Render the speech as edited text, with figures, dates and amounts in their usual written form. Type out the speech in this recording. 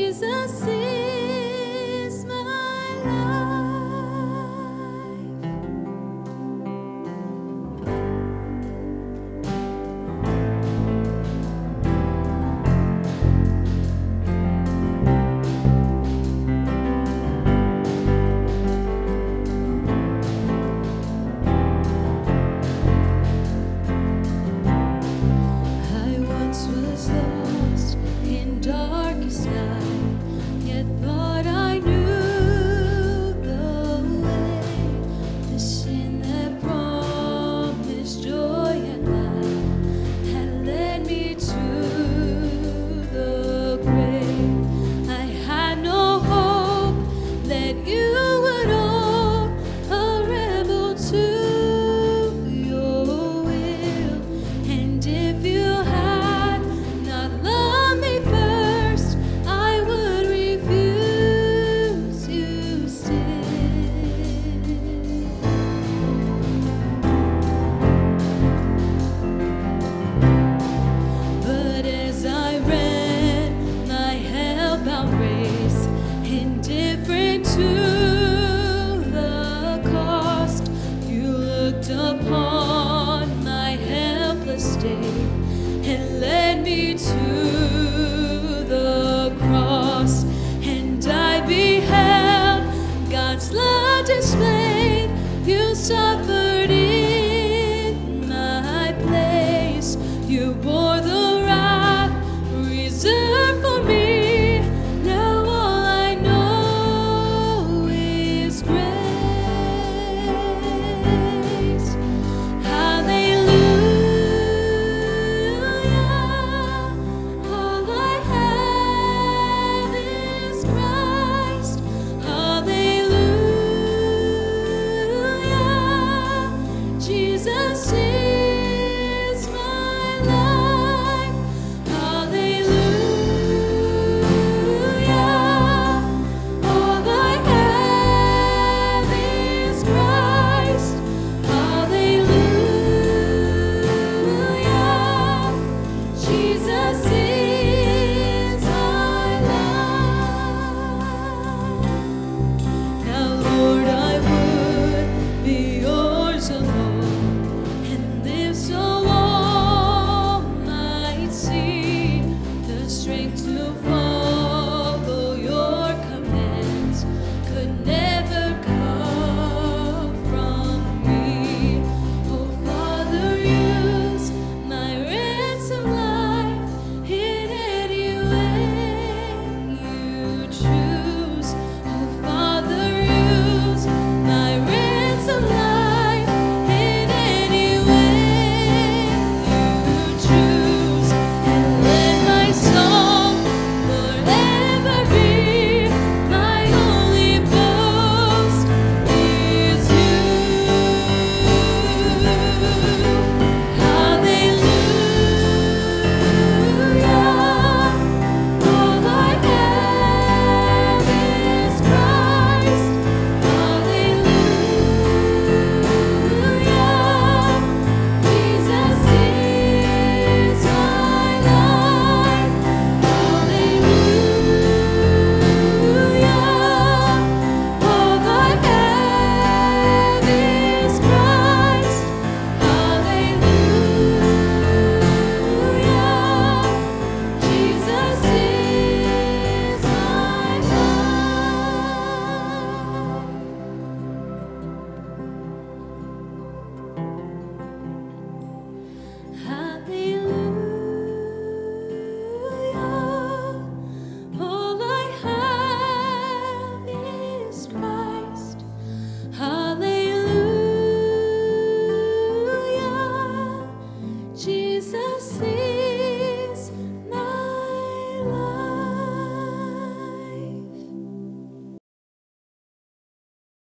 Jesus is my life. I once was lost in darkest night, yet thought I knew the way. The sin that promised joy and light had led me to the grave. I had no hope that you would own a rebel to your will, and if you had not loved me first, I would refuse you still. But as I ran my hellbound race in different